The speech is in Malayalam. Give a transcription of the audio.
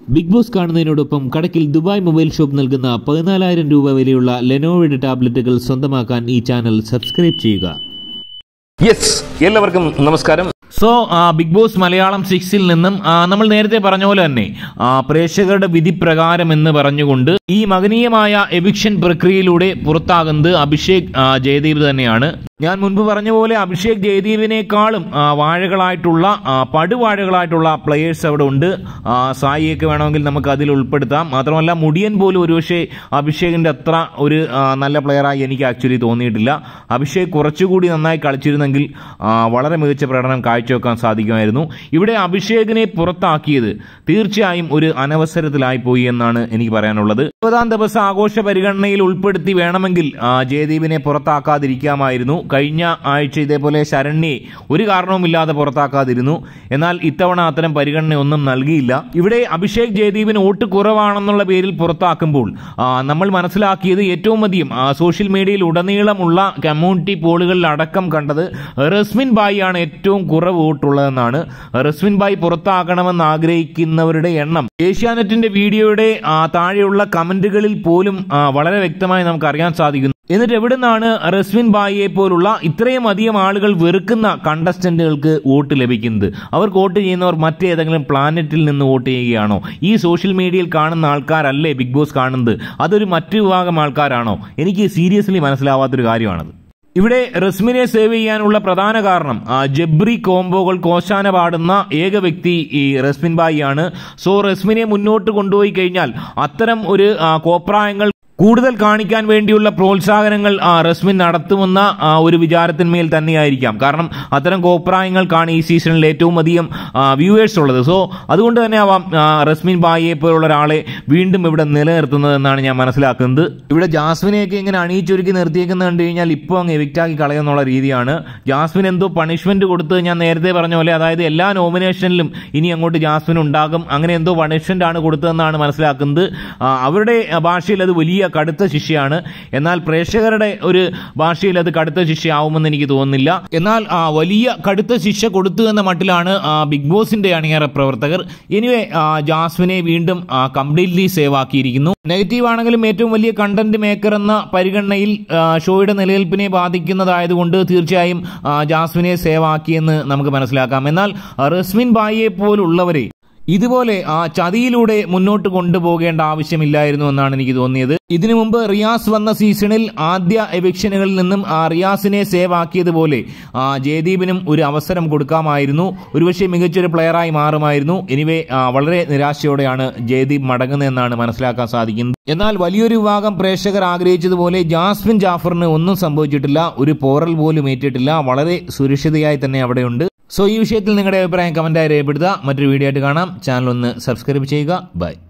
ബിഗ് ബോസ് കാണുന്നതിനോടൊപ്പം കടക്കിൽ ദുബായ് മൊബൈൽ ഷോപ്പ് നൽകുന്ന 14,000 രൂപ വിലയുള്ള ലെനോവോയുടെ ടാബ്ലറ്റുകൾ സ്വന്തമാക്കാൻ ഈ ചാനൽ സബ്സ്ക്രൈബ് ചെയ്യുക. എല്ലാവർക്കും നമസ്കാരം. ബിഗ് ബോസ് മലയാളം 6-ൽ നിന്നും നമ്മൾ നേരത്തെ പറഞ്ഞ പോലെ തന്നെ പ്രേക്ഷകരുടെ വിധി പ്രകാരം എന്ന് പറഞ്ഞുകൊണ്ട് ഈ മഹനീയമായ എവിക്ഷൻ പ്രക്രിയയിലൂടെ പുറത്താകുന്നത് അഭിഷേക് ജയദീപ് തന്നെയാണ്. ഞാൻ മുൻപ് പറഞ്ഞ പോലെ അഭിഷേക് ജയദീപിനേക്കാളും വാഴകളായിട്ടുള്ള പടുവാഴകളായിട്ടുള്ള പ്ലെയേഴ്സ് അവിടെ ഉണ്ട്. സായിയൊക്കെ വേണമെങ്കിൽ നമുക്ക് അതിൽ ഉൾപ്പെടുത്താം. മാത്രമല്ല മുടിയൻ പോലും ഒരുപക്ഷെ അഭിഷേകിന്റെ അത്ര ഒരു നല്ല പ്ലെയറായി എനിക്ക് ആക്ച്വലി തോന്നിയിട്ടില്ല. അഭിഷേക് കുറച്ചുകൂടി നന്നായി കളിച്ചിരുന്നെങ്കിൽ വളരെ മികച്ച പ്രകടനം കാഴ്ചവെക്കാൻ സാധിക്കുമായിരുന്നു. ഇവിടെ അഭിഷേകിനെ പുറത്താക്കിയത് തീർച്ചയായും ഒരു അനവസരത്തിലായി പോയി എന്നാണ് എനിക്ക് പറയാനുള്ളത്. 20-ാം ദിവസം ആഘോഷ പരിഗണനയിൽ ഉൾപ്പെടുത്തി വേണമെങ്കിൽ ജയദീപിനെ പുറത്താക്കാതിരിക്കാമായിരുന്നു. കഴിഞ്ഞ ആഴ്ച ഇതേപോലെ ശരണ്യെ ഒരു കാരണവുമില്ലാതെ പുറത്താക്കാതിരുന്നു. എന്നാൽ ഇത്തവണ അത്തരം പരിഗണനയൊന്നും നൽകിയില്ല. ഇവിടെ അഭിഷേക് ജയദീപിന് വോട്ട് കുറവാണെന്നുള്ള പേരിൽ പുറത്താക്കുമ്പോൾ നമ്മൾ മനസ്സിലാക്കിയത് ഏറ്റവും അധികം സോഷ്യൽ മീഡിയയിൽ ഉടനീളമുള്ള കമ്മ്യൂണിറ്റി പോളുകളിൽ അടക്കം കണ്ടത് റസ്മിൻ ബായി ആണ് ഏറ്റവും കുറവ് വോട്ടുള്ളതെന്നാണ്. റസ്മിൻ ബായി പുറത്താക്കണമെന്ന് ആഗ്രഹിക്കുന്നവരുടെ എണ്ണം ഏഷ്യാനെറ്റിന്റെ വീഡിയോയുടെ താഴെയുള്ള കമന്റുകളിൽ പോലും വളരെ വ്യക്തമായി നമുക്ക് അറിയാൻ സാധിക്കുന്നു. എന്നിട്ട് എവിടെ നിന്നാണ് റസ്മിൻ ബായിയെ പോലുള്ള ഇത്രയും അധികം ആളുകൾ വെറുക്കുന്ന കണ്ടസ്റ്റന്റുകൾക്ക് വോട്ട് ലഭിക്കുന്നത്? അവർക്ക് വോട്ട് ചെയ്യുന്നവർ മറ്റേതെങ്കിലും പ്ലാനറ്റിൽ നിന്ന് വോട്ട് ചെയ്യുകയാണോ? ഈ സോഷ്യൽ മീഡിയയിൽ കാണുന്ന ആൾക്കാരല്ലേ ബിഗ് ബോസ് കാണുന്നത്? അതൊരു മറ്റു വിഭാഗം ആൾക്കാരാണോ? എനിക്ക് സീരിയസ്ലി മനസ്സിലാവാത്തൊരു കാര്യമാണത്. ഇവിടെ റസ്മിനെ സേവ് ചെയ്യാനുള്ള പ്രധാന കാരണം ജബ്രി കോംബോകൾ കോശാന പാടുന്ന ഏക വ്യക്തി ഈ റസ്മിൻ ബായി ആണ്. റസ്മിനെ മുന്നോട്ട് കൊണ്ടുപോയി കഴിഞ്ഞാൽ അത്തരം ഒരു കോപ്രായങ്ങൾ കൂടുതൽ കാണിക്കാൻ വേണ്ടിയുള്ള പ്രോത്സാഹനങ്ങൾ റസ്മിൻ നടത്തുമെന്ന ഒരു വിചാരത്തിന്മേൽ തന്നെയായിരിക്കാം. കാരണം അത്തരം കോപ്രായങ്ങൾക്കാണ് ഈ സീസണിൽ ഏറ്റവും അധികം വ്യൂവേഴ്സ് ഉള്ളത്. അതുകൊണ്ട് തന്നെ ആവാം റസ്മിൻ ബായിയെ പോലുള്ള ഒരാളെ വീണ്ടും ഇവിടെ നിലനിർത്തുന്നതെന്നാണ് ഞാൻ മനസ്സിലാക്കുന്നത്. ഇവിടെ ജാസ്മിനെയൊക്കെ ഇങ്ങനെ അണിയിച്ചൊരുക്കി നിർത്തിയേക്കുന്നത് കണ്ടു കഴിഞ്ഞാൽ ഇപ്പോൾ അങ്ങ് എവിക്റ്റാക്കി കളയുന്നുള്ള രീതിയാണ്. ജാസ്മിൻ എന്തോ പണിഷ്മെന്റ് കൊടുത്ത് ഞാൻ നേരത്തെ പറഞ്ഞ പോലെ, അതായത് എല്ലാ നോമിനേഷനിലും ഇനി അങ്ങോട്ട് ജാസ്മിൻ ഉണ്ടാകും, അങ്ങനെ എന്തോ പണിഷ്മെന്റ് ആണ് കൊടുത്തതെന്നാണ് മനസ്സിലാക്കുന്നത്. അവരുടെ ഭാഷയിൽ അത് വലിയ കടുത്ത ശിക്ഷയാണ്. എന്നാൽ പ്രേക്ഷകരുടെ ഒരു ഭാഷയിൽ അത് കടുത്ത ശിക്ഷയാവുമെന്ന് എനിക്ക് തോന്നുന്നില്ല. എന്നാൽ വലിയ കടുത്ത ശിക്ഷ കൊടുത്തു എന്ന മട്ടിലാണ് ബിഗ് ബോസിന്റെ അണിയറ പ്രവർത്തകർ. എനിവേ ജാസ്മിനെ വീണ്ടും കംപ്ലീറ്റ്ലി സേവ് ആക്കിയിരിക്കുന്നു. നെഗറ്റീവ് ആണെങ്കിലും ഏറ്റവും വലിയ കണ്ടന്റ് മേക്കർ എന്ന പരിഗണനയിൽ ഷോയുടെ നിലനിൽപ്പിനെ ബാധിക്കുന്നതായതുകൊണ്ട് തീർച്ചയായും ജാസ്മിനെ സേവ് ആക്കിയെന്ന് നമുക്ക് മനസ്സിലാക്കാം. എന്നാൽ റസ്മിൻ ബായിയെ പോലുള്ളവരെ ഇതുപോലെ ചതിയിലൂടെ മുന്നോട്ട് കൊണ്ടുപോകേണ്ട ആവശ്യമില്ലായിരുന്നു എന്നാണ് എനിക്ക് തോന്നിയത്. ഇതിനു മുമ്പ് റിയാസ് വന്ന സീസണിൽ ആദ്യ എവിക്ഷനുകളിൽ നിന്നും റിയാസിനെ സേവ് ആക്കിയതുപോലെ ജയദീപിനും ഒരു അവസരം കൊടുക്കാമായിരുന്നു. ഒരുപക്ഷെ മികച്ചൊരു പ്ലെയറായി മാറുമായിരുന്നു. എനിവേ വളരെ നിരാശയോടെയാണ് ജയദീപ് മടങ്ങുന്നതെന്നാണ് മനസ്സിലാക്കാൻ സാധിക്കുന്നത്. എന്നാൽ വലിയൊരു വിഭാഗം പ്രേക്ഷകർ ആഗ്രഹിച്ചതുപോലെ ജാസ്മിൻ ജാഫറിന് ഒന്നും സംഭവിച്ചിട്ടില്ല. ഒരു പോറൽ പോലും ഏറ്റിട്ടില്ല. വളരെ സുരക്ഷിതയായി തന്നെ അവിടെയുണ്ട്. ഈ വിഷയത്തിൽ നിങ്ങളുടെ അഭിപ്രായം കമന്റായി രേഖപ്പെടുത്തുക. മറ്റൊരു വീഡിയോ ആയിട്ട് കാണാം. ചാനൽ ഒന്ന് സബ്സ്ക്രൈബ് ചെയ്യുക. ബൈ.